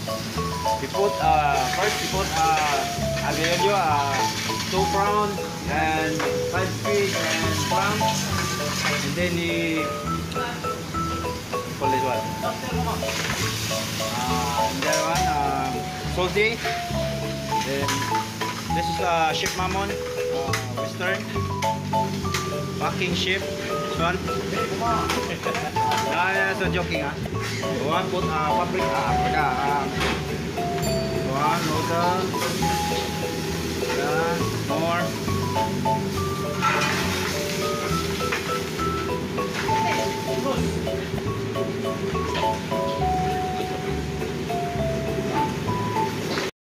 We put first we put aglio, 2 prawn and 5 fish and prawns, and then he call this one. And that one salty. Then this is ship mammon, western packing ship. This one. So joking one put paprika, one noodle, more